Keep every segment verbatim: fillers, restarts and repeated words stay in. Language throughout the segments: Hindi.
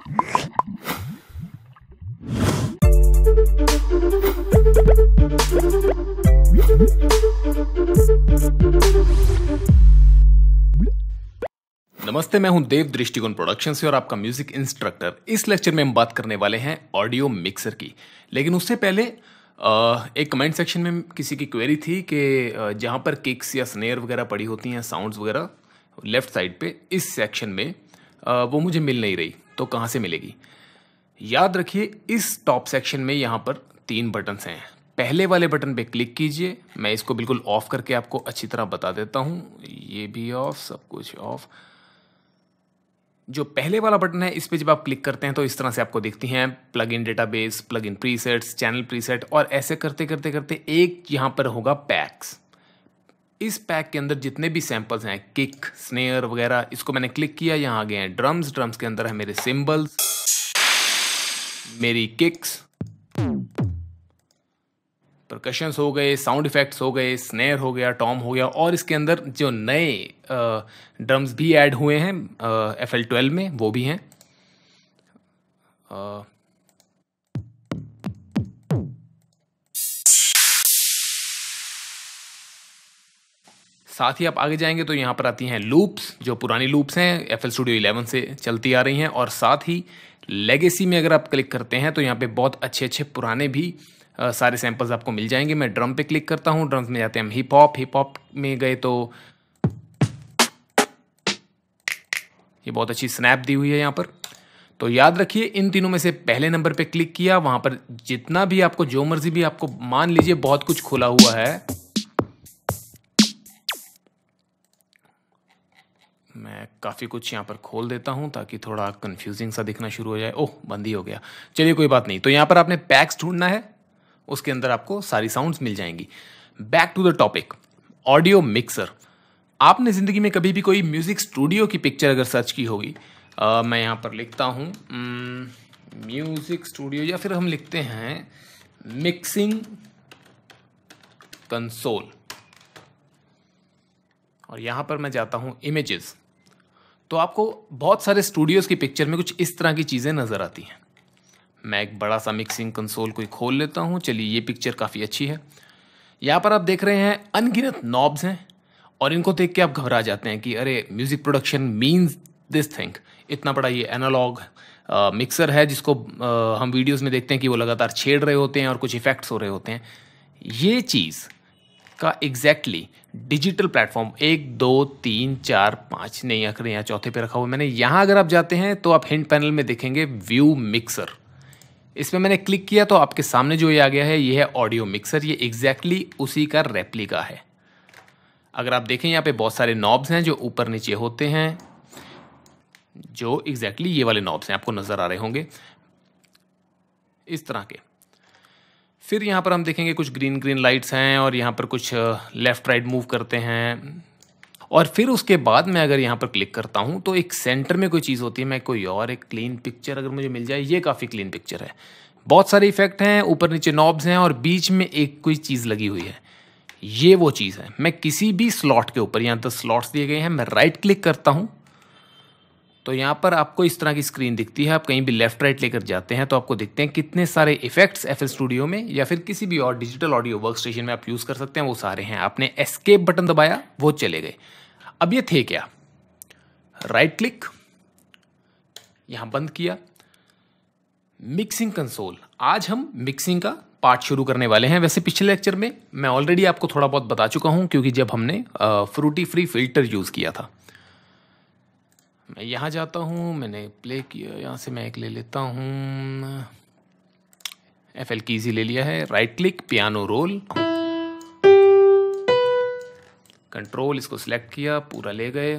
नमस्ते, मैं हूं देव दृष्टिकोण प्रोडक्शन से और आपका म्यूजिक इंस्ट्रक्टर। इस लेक्चर में हम बात करने वाले हैं ऑडियो मिक्सर की। लेकिन उससे पहले एक कमेंट सेक्शन में किसी की क्वेरी थी कि जहां पर किक्स या स्नेयर वगैरह पड़ी होती हैं, साउंड्स वगैरह लेफ्ट साइड पे इस सेक्शन में वो मुझे मिल नहीं रही, तो कहां से मिलेगी। याद रखिए, इस टॉप सेक्शन में यहाँ पर तीन बटन्स हैं। पहले वाले बटन पे क्लिक कीजिए। मैं इसको बिल्कुल ऑफ करके आपको अच्छी तरह बता देता हूँ। ये भी ऑफ, सब कुछ ऑफ। जो पहले वाला बटन है, इस पे जब आप क्लिक करते हैं तो इस तरह से आपको दिखती हैं plug in database, plug in presets, channel preset, और ऐसे करते करते करते एक यहाँ पर होगा पैक्स। इस पैक के अंदर जितने भी सैंपल्स हैं, किक, स्नेयर वगैरह, इसको मैंने क्लिक किया, यहाँ आ गए हैं ड्रम्स। ड्रम्स के अंदर है मेरे सिंबल्स, मेरी किक्स, परकशंस हो गए, साउंड इफेक्ट्स हो गए, स्नेयर हो गया, टॉम हो गया, और इसके अंदर जो नए ड्रम्स भी ऐड हुए हैं एफ एल ट्वेल्व में, वो भी हैं। आ, साथ ही आप आगे जाएंगे तो यहाँ पर आती हैं लूप्स, जो पुरानी लूप्स हैं एफ एल स्टूडियो इलेवन से चलती आ रही हैं। और साथ ही लेगेसी में अगर आप क्लिक करते हैं तो यहाँ पे बहुत अच्छे अच्छे पुराने भी Uh, सारे सैंपल्स आपको मिल जाएंगे। मैं ड्रम पे क्लिक करता हूँ, ड्रम्स में जाते हैं हम हिप हॉप। हिप हॉप में गए तो ये बहुत अच्छी स्नैप दी हुई है यहाँ पर। तो याद रखिए, इन तीनों में से पहले नंबर पे क्लिक किया, वहां पर जितना भी आपको, जो मर्जी भी आपको, मान लीजिए बहुत कुछ खुला हुआ है। मैं काफ़ी कुछ यहाँ पर खोल देता हूँ ताकि थोड़ा कंफ्यूजिंग सा दिखना शुरू हो जाए। ओह, बंद ही हो गया, चलिए कोई बात नहीं। तो यहाँ पर आपने पैक्स ढूंढना है, उसके अंदर आपको सारी साउंड्स मिल जाएंगी। Back to the topic, audio mixer. आपने जिंदगी में कभी भी कोई म्यूजिक स्टूडियो की पिक्चर अगर सर्च की होगी, आ, मैं यहाँ पर लिखता हूँ म्यूजिक स्टूडियो, या फिर हम लिखते हैं मिक्सिंग कंसोल, और यहाँ पर मैं जाता हूँ इमेजेस, तो आपको बहुत सारे स्टूडियोज की पिक्चर में कुछ इस तरह की चीज़ें नज़र आती हैं। मैं एक बड़ा सा मिक्सिंग कंसोल कोई खोल लेता हूँ। चलिए, ये पिक्चर काफ़ी अच्छी है। यहाँ पर आप देख रहे हैं अनगिनत नॉब्स हैं, और इनको देख के आप घबरा जाते हैं कि अरे, music production means this thing. इतना बड़ा ये एनालॉग मिक्सर है जिसको आ, हम वीडियोस में देखते हैं कि वो लगातार छेड़ रहे होते हैं और कुछ इफेक्ट्स हो रहे होते हैं। ये चीज़ का एग्जैक्टली डिजिटल प्लेटफॉर्म एक, दो, तीन, चार, पाँच, नहीं आखिर यहाँ चौथे पे रखा हुआ मैंने। यहाँ अगर आप जाते हैं तो आप हिंट पैनल में देखेंगे व्यू मिक्सर। इसमें मैंने क्लिक किया तो आपके सामने जो ये आ गया है, ये है ऑडियो मिक्सर। ये एग्जैक्टली उसी का रेप्लिका है। अगर आप देखें, यहाँ पे बहुत सारे नॉब्स हैं जो ऊपर नीचे होते हैं, जो एग्जैक्टली ये वाले नॉब्स हैं, आपको नजर आ रहे होंगे इस तरह के। फिर यहाँ पर हम देखेंगे कुछ ग्रीन ग्रीन लाइट्स हैं, और यहाँ पर कुछ लेफ्ट राइट मूव करते हैं। और फिर उसके बाद मैं अगर यहाँ पर क्लिक करता हूँ तो एक सेंटर में कोई चीज़ होती है। मैं कोई और एक क्लीन पिक्चर अगर मुझे मिल जाए, ये काफ़ी क्लीन पिक्चर है। बहुत सारे इफेक्ट हैं, ऊपर नीचे नॉब्स हैं, और बीच में एक कोई चीज़ लगी हुई है। ये वो चीज़ है। मैं किसी भी स्लॉट के ऊपर, यहाँ दस स्लॉट्स दिए गए हैं, मैं राइट क्लिक करता हूँ तो यहाँ पर आपको इस तरह की स्क्रीन दिखती है। आप कहीं भी लेफ्ट राइट लेकर जाते हैं तो आपको दिखते हैं कितने सारे इफेक्ट्स एफ एल स्टूडियो में या फिर किसी भी और डिजिटल ऑडियो वर्क स्टेशन में आप यूज़ कर सकते हैं, वो सारे हैं। आपने एस्केप बटन दबाया, वो चले गए। अब ये थे क्या, राइट क्लिक, यहां बंद किया, मिक्सिंग कंसोल। आज हम मिक्सिंग का पार्ट शुरू करने वाले हैं। वैसे पिछले लेक्चर में मैं ऑलरेडी आपको थोड़ा बहुत बता चुका हूं, क्योंकि जब हमने फ्रूटी फ्री फिल्टर यूज किया था। मैं यहां जाता हूं, मैंने प्ले किया, यहां से मैं एक ले लेता हूं, एफ एल कीजी ले लिया है। Right click, piano roll, control, इसको सिलेक्ट किया, पूरा ले गए।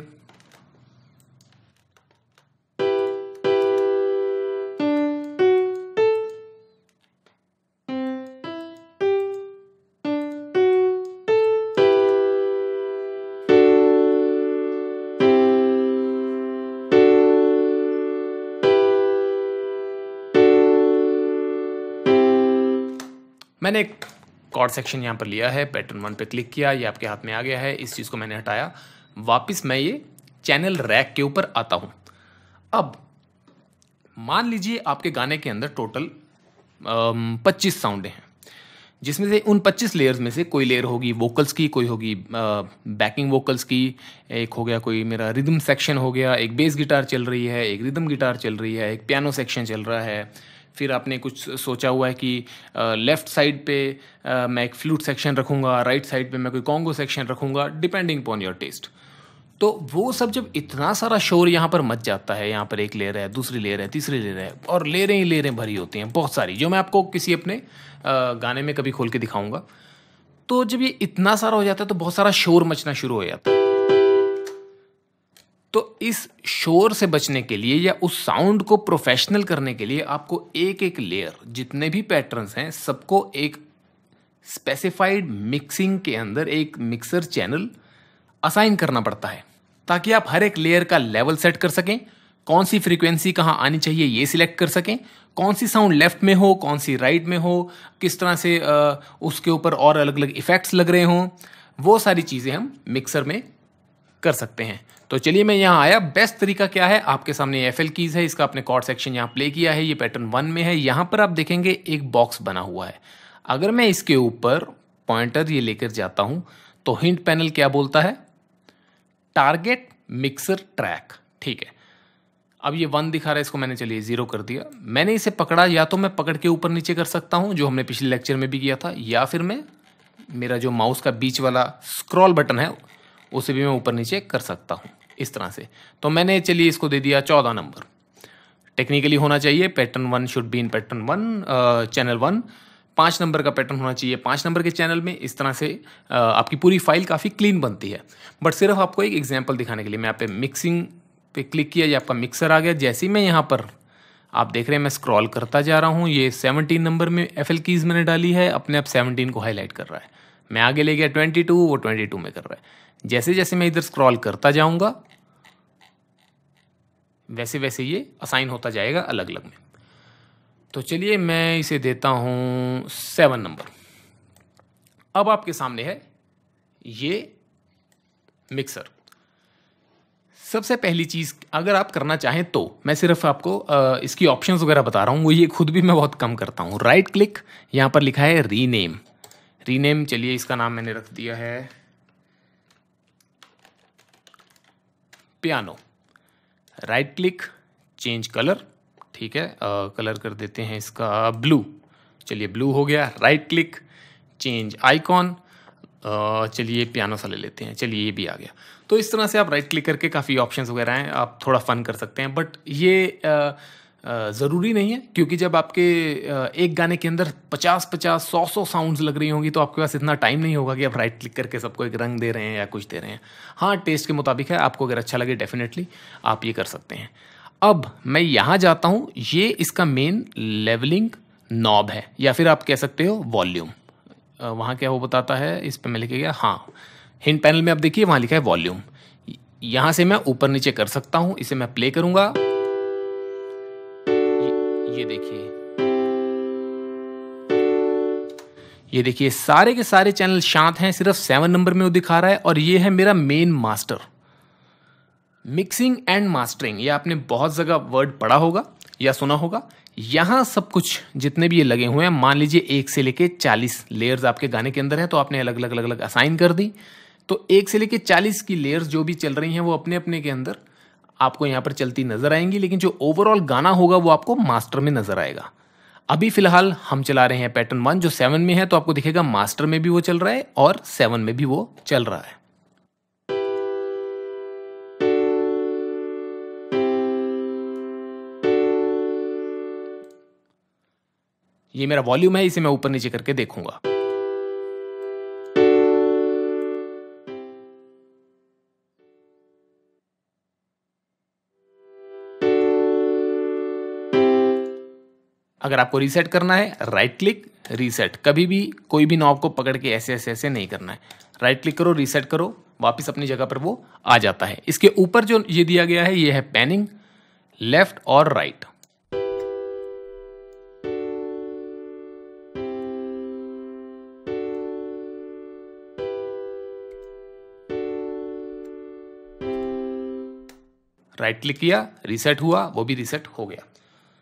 मैंने एक कॉर्ड सेक्शन यहाँ पर लिया है, पैटर्न वन पे क्लिक किया, ये आपके हाथ में आ गया है। इस चीज़ को मैंने हटाया, वापस मैं ये चैनल रैक के ऊपर आता हूँ। अब मान लीजिए आपके गाने के अंदर टोटल पच्चीस साउंडें हैं, जिसमें से उन पच्चीस लेयर्स में से कोई लेयर होगी वोकल्स की, कोई होगी बैकिंग वोकल्स की, एक हो गया कोई मेरा रिदम सेक्शन हो गया, एक बेस गिटार चल रही है, एक रिदम गिटार चल रही है, एक पियानो सेक्शन चल रहा है। फिर आपने कुछ सोचा हुआ है कि लेफ़्ट साइड पे आ, मैं एक फ्लूट सेक्शन रखूँगा, राइट साइड पे मैं कोई कॉन्गो सेक्शन रखूँगा, डिपेंडिंग अपॉन योर टेस्ट। तो वो सब जब इतना सारा शोर यहाँ पर मच जाता है, यहाँ पर एक लेयर है, दूसरी लेयर है, तीसरी लेयर है, और लेयरें ही लेयरें भरी होती हैं बहुत सारी, जो मैं आपको किसी अपने आ, गाने में कभी खोल के दिखाऊंगा। तो जब ये इतना सारा हो जाता है तो बहुत सारा शोर मचना शुरू हो जाता है। तो इस शोर से बचने के लिए या उस साउंड को प्रोफेशनल करने के लिए आपको एक एक लेयर, जितने भी पैटर्न्स हैं, सबको एक स्पेसिफाइड मिक्सिंग के अंदर एक मिक्सर चैनल असाइन करना पड़ता है, ताकि आप हर एक लेयर का लेवल सेट कर सकें, कौन सी फ्रीक्वेंसी कहाँ आनी चाहिए ये सिलेक्ट कर सकें, कौन सी साउंड लेफ्ट में हो, कौन सी राइट में हो, किस तरह से आ, उसके ऊपर और अलग अलग इफेक्ट्स लग रहे हों, वो सारी चीज़ें हम मिक्सर में कर सकते हैं। तो चलिए मैं यहाँ आया। बेस्ट तरीका क्या है, आपके सामने एफ एल कीज़ है, इसका आपने कॉर्ड सेक्शन यहाँ प्ले किया है, ये पैटर्न वन में है। यहाँ पर आप देखेंगे एक बॉक्स बना हुआ है। अगर मैं इसके ऊपर पॉइंटर ये लेकर जाता हूँ तो हिंट पैनल क्या बोलता है, टारगेट मिक्सर ट्रैक। ठीक है, अब ये वन दिखा रहा है, इसको मैंने चलिए जीरो कर दिया। मैंने इसे पकड़ा, या तो मैं पकड़ के ऊपर नीचे कर सकता हूँ जो हमने पिछले लेक्चर में भी किया था, या फिर मैं मेरा जो माउस का बीच वाला स्क्रॉल बटन है उसे भी मैं ऊपर नीचे कर सकता हूँ इस तरह से। तो मैंने चलिए इसको दे दिया चौदह नंबर। टेक्निकली होना चाहिए pattern one should be in pattern one channel one. पाँच नंबर का पैटर्न होना चाहिए पाँच नंबर के चैनल में। इस तरह से uh, आपकी पूरी फाइल काफ़ी क्लीन बनती है। बट सिर्फ आपको एक एग्जांपल दिखाने के लिए मैं यहाँ पे मिक्सिंग पे क्लिक किया, ये आपका मिक्सर आ गया। जैसे ही मैं यहाँ पर आप देख रहे हैं मैं स्क्रॉल करता जा रहा हूँ, ये सेवनटीन नंबर में एफ एल कीज़ मैंने डाली है, अपने आप सेवनटीन को हाईलाइट कर रहा है। मैं आगे ले गया ट्वेंटी टू, वो ट्वेंटी टू में कर रहा है। जैसे जैसे मैं इधर स्क्रॉल करता जाऊँगा वैसे वैसे ये असाइन होता जाएगा अलग अलग में। तो चलिए मैं इसे देता हूँ सेवन नंबर। अब आपके सामने है ये मिक्सर। सबसे पहली चीज़ अगर आप करना चाहें तो मैं सिर्फ आपको आ, इसकी ऑप्शंस वगैरह बता रहा हूँ, वो ये खुद भी मैं बहुत कम करता हूँ। राइट क्लिक, यहाँ पर लिखा है रीनेम। रीनेम, चलिए इसका नाम मैंने रख दिया है piano. Right click, change colour. ठीक है, कलर कर देते हैं इसका ब्लू। चलिए ब्लू हो गया। Right click, change icon. चलिए पियानो सा ले लेते हैं, चलिए ये भी आ गया। तो इस तरह से आप राइट क्लिक करके काफ़ी ऑप्शंस वगैरह हैं, आप थोड़ा फन कर सकते हैं। बट ये ज़रूरी नहीं है, क्योंकि जब आपके एक गाने के अंदर पचास पचास सौ सौ साउंड्स लग रही होंगी तो आपके पास इतना टाइम नहीं होगा कि आप राइट क्लिक करके सबको एक रंग दे रहे हैं या कुछ दे रहे हैं। हाँ, टेस्ट के मुताबिक है, आपको अगर अच्छा लगे डेफिनेटली आप ये कर सकते हैं। अब मैं यहाँ जाता हूँ, ये इसका मेन लेवलिंग नॉब है, या फिर आप कह सकते हो वॉल्यूम। वहाँ क्या वो बताता है, इस पर मैं लिखे गया, हाँ हिंट पैनल में आप देखिए वहाँ लिखा है वॉल्यूम। यहाँ से मैं ऊपर नीचे कर सकता हूँ। इसे मैं प्ले करूँगा, ये देखिए, ये देखिए सारे के सारे चैनल शांत हैं, सिर्फ सेवन नंबर में वो दिखा रहा है। और ये है मेरा main master. Mixing and mastering, ये आपने बहुत जगह वर्ड पढ़ा होगा या सुना होगा। यहाँ सब कुछ जितने भी ये लगे हुए हैं, मान लीजिए एक से लेके चालीस लेयर्स आपके गाने के अंदर है, तो आपने अलग अलग अलग अलग असाइन कर दी। तो एक से लेके चालीस की लेयर्स जो भी चल रही हैं वो अपने अपने के अंदर आपको यहाँ पर चलती नजर आएंगी, लेकिन जो ओवरऑल गाना होगा वो आपको मास्टर में नजर आएगा। अभी फिलहाल हम चला रहे हैं पैटर्न वन जो सेवन में है, तो आपको दिखेगा मास्टर में भी वो चल रहा है और सेवन में भी वो चल रहा है। ये मेरा वॉल्यूम है, इसे मैं ऊपर नीचे करके देखूंगा। अगर आपको रीसेट करना है, राइट क्लिक रीसेट। कभी भी कोई भी नॉब को पकड़ के ऐसे ऐसे ऐसे नहीं करना है। राइट क्लिक करो, रीसेट करो, वापस अपनी जगह पर वो आ जाता है। इसके ऊपर जो ये दिया गया है ये है पैनिंग, लेफ्ट और राइट। राइट क्लिक किया, रीसेट हुआ, वो भी रीसेट हो गया।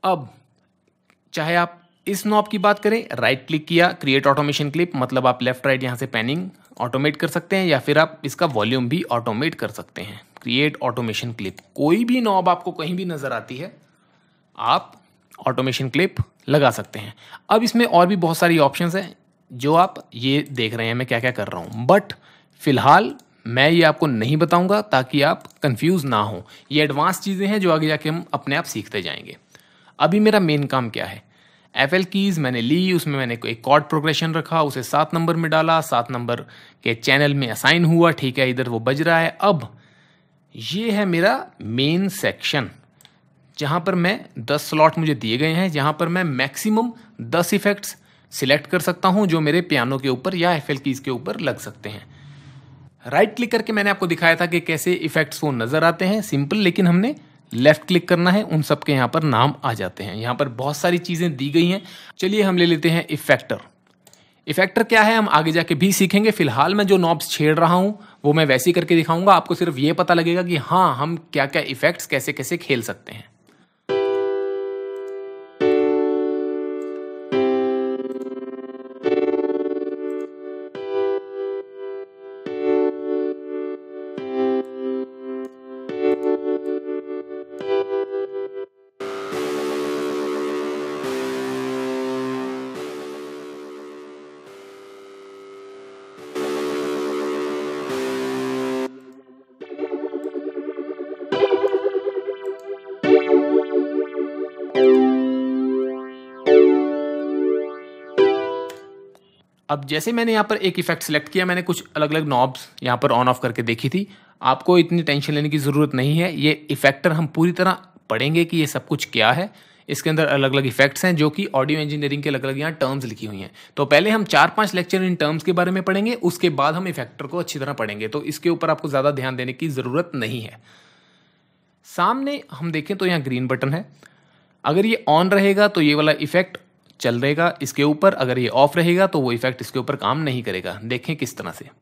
अब चाहे आप इस नॉब की बात करें, राइट क्लिक किया, क्रिएट ऑटोमेशन क्लिप, मतलब आप लेफ्ट राइट यहाँ से पैनिंग ऑटोमेट कर सकते हैं, या फिर आप इसका वॉल्यूम भी ऑटोमेट कर सकते हैं। क्रिएट ऑटोमेशन क्लिप, कोई भी नॉब आपको कहीं भी नजर आती है, आप ऑटोमेशन क्लिप लगा सकते हैं। अब इसमें और भी बहुत सारी ऑप्शंस हैं जो आप ये देख रहे हैं मैं क्या क्या कर रहा हूँ, बट फिलहाल मैं ये आपको नहीं बताऊंगा ताकि आप कंफ्यूज ना हो। ये एडवांस चीज़ें हैं जो आगे जाके हम अपने आप सीखते जाएंगे। अभी मेरा मेन काम क्या है, एफ एल कीज़ मैंने ली, उसमें मैंने कोई कॉर्ड प्रोग्रेशन रखा, उसे सात नंबर में डाला, सात नंबर के चैनल में असाइन हुआ, ठीक है, इधर वो बज रहा है। अब ये है मेरा मेन सेक्शन जहाँ पर मैं दस स्लॉट मुझे दिए गए हैं, जहाँ पर मैं मैक्सिमम दस इफेक्ट्स सिलेक्ट कर सकता हूँ जो मेरे पियानो के ऊपर या एफ एल कीज़ के ऊपर लग सकते हैं। राइट क्लिक करके मैंने आपको दिखाया था कि कैसे इफेक्ट्स वो नज़र आते हैं, सिंपल, लेकिन हमने लेफ्ट क्लिक करना है, उन सब के यहाँ पर नाम आ जाते हैं। यहाँ पर बहुत सारी चीज़ें दी गई हैं। चलिए हम ले लेते हैं इफेक्टर। इफेक्टर क्या है हम आगे जाके भी सीखेंगे। फिलहाल मैं जो नॉब्स छेड़ रहा हूँ वो मैं वैसे ही करके दिखाऊंगा, आपको सिर्फ ये पता लगेगा कि हाँ हम क्या क्या इफेक्ट्स कैसे कैसे खेल सकते हैं। अब जैसे मैंने यहाँ पर एक इफेक्ट सेलेक्ट किया, मैंने कुछ अलग अलग नॉब्स यहाँ पर ऑन ऑफ करके देखी थी। आपको इतनी टेंशन लेने की ज़रूरत नहीं है, ये इफेक्टर हम पूरी तरह पढ़ेंगे कि ये सब कुछ क्या है। इसके अंदर अलग अलग इफेक्ट्स हैं जो कि ऑडियो इंजीनियरिंग के अलग अलग यहाँ टर्म्स लिखी हुई हैं। तो पहले हम चार पांच लेक्चर इन टर्म्स के बारे में पढ़ेंगे, उसके बाद हम इफेक्टर को अच्छी तरह पढ़ेंगे, तो इसके ऊपर आपको ज़्यादा ध्यान देने की ज़रूरत नहीं है। सामने हम देखें तो यहाँ ग्रीन बटन है, अगर ये ऑन रहेगा तो ये वाला इफेक्ट चल रहेगा इसके ऊपर, अगर ये ऑफ रहेगा तो वो इफेक्ट इसके ऊपर काम नहीं करेगा। देखें किस तरह से।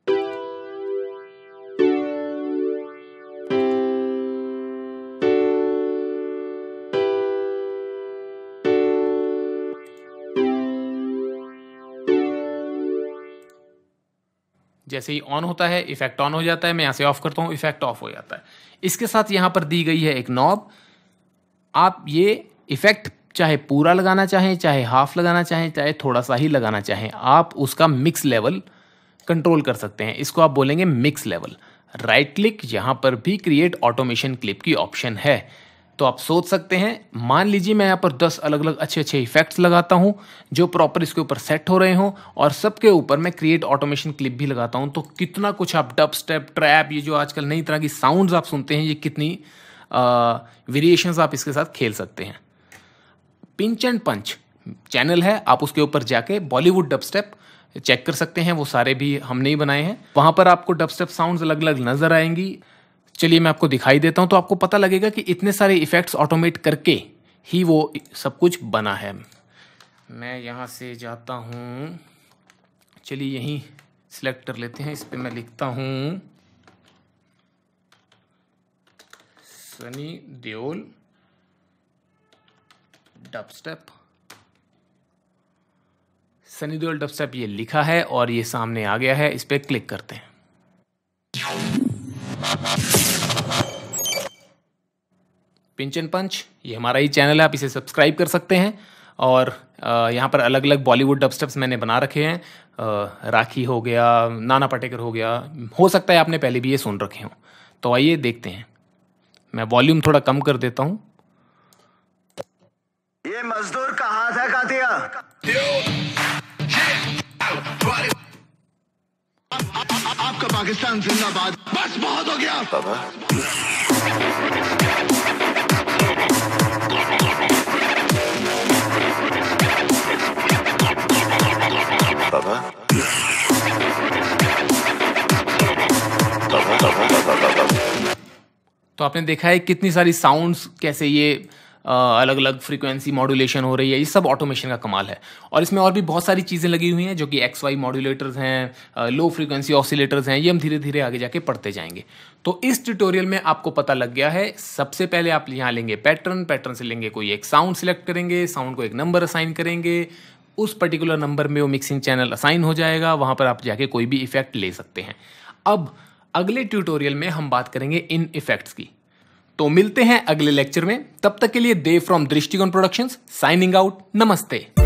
जैसे ही ऑन होता है इफेक्ट ऑन हो जाता है, मैं यहां से ऑफ करता हूं इफेक्ट ऑफ हो जाता है। इसके साथ यहां पर दी गई है एक नॉब, आप ये इफेक्ट चाहे पूरा लगाना चाहें, चाहे हाफ लगाना चाहें, चाहे थोड़ा सा ही लगाना चाहें, आप उसका मिक्स लेवल कंट्रोल कर सकते हैं। इसको आप बोलेंगे मिक्स लेवल। राइट क्लिक, यहाँ पर भी क्रिएट ऑटोमेशन क्लिप की ऑप्शन है। तो आप सोच सकते हैं, मान लीजिए मैं यहाँ पर दस अलग अलग अच्छे अच्छे इफेक्ट्स लगाता हूँ जो प्रॉपर इसके ऊपर सेट हो रहे हों, और सबके ऊपर मैं क्रिएट ऑटोमेशन क्लिप भी लगाता हूँ, तो कितना कुछ आप डब स्टेप, ट्रैप, ये जो आजकल नई तरह की साउंड्स आप सुनते हैं, ये कितनी वेरिएशंस आप इसके साथ खेल सकते हैं। पिंच एंड पंच चैनल है, आप उसके ऊपर जाके बॉलीवुड डब स्टेप चेक कर सकते हैं, वो सारे भी हमने ही बनाए हैं। वहाँ पर आपको डब स्टेप साउंड्स अलग अलग नज़र आएंगी। चलिए मैं आपको दिखाई देता हूँ तो आपको पता लगेगा कि इतने सारे इफ़ेक्ट्स ऑटोमेट करके ही वो सब कुछ बना है। मैं यहाँ से जाता हूँ, चलिए यहीं सिलेक्ट कर लेते हैं, इस पर मैं लिखता हूँ Sunny Deol dubstep. Sunny Deol dubstep ये लिखा है और ये सामने आ गया है, इस पर क्लिक करते हैं। पिंच एंड पंच ये हमारा ही चैनल है, आप इसे सब्सक्राइब कर सकते हैं। और यहाँ पर अलग अलग बॉलीवुड डब स्टेप्स मैंने बना रखे हैं, राखी हो गया, नाना पाटेकर हो गया, हो सकता है आपने पहले भी ये सुन रखे हों। तो आइए देखते हैं, मैं वॉल्यूम थोड़ा कम कर देता हूँ। ये मजदूर का हाथ है कातिया। आपका पाकिस्तान जिंदाबाद। बस बहुत हो गया बाबा। बाबा तो आपने देखा है कितनी सारी साउंड्स कैसे ये अलग अलग फ्रीक्वेंसी मॉड्यूलेशन हो रही है, ये सब ऑटोमेशन का कमाल है। और इसमें और भी बहुत सारी चीज़ें लगी हुई हैं जो कि एक्स वाई मॉड्यूलेटर्स हैं, लो फ्रीक्वेंसी ऑसिलेटर्स हैं, ये हम धीरे धीरे आगे जाके पढ़ते जाएंगे। तो इस ट्यूटोरियल में आपको पता लग गया है, सबसे पहले आप यहाँ लेंगे पैटर्न, पैटर्न से लेंगे कोई एक साउंड सिलेक्ट करेंगे, साउंड को एक नंबर असाइन करेंगे, उस पर्टिकुलर नंबर में वो मिक्सिंग चैनल असाइन हो जाएगा, वहाँ पर आप जाके कोई भी इफेक्ट ले सकते हैं। अब अगले ट्यूटोरियल में हम बात करेंगे इन इफेक्ट्स की। तो मिलते हैं अगले लेक्चर में, तब तक के लिए Dev from Drishtikon productions signing out. नमस्ते।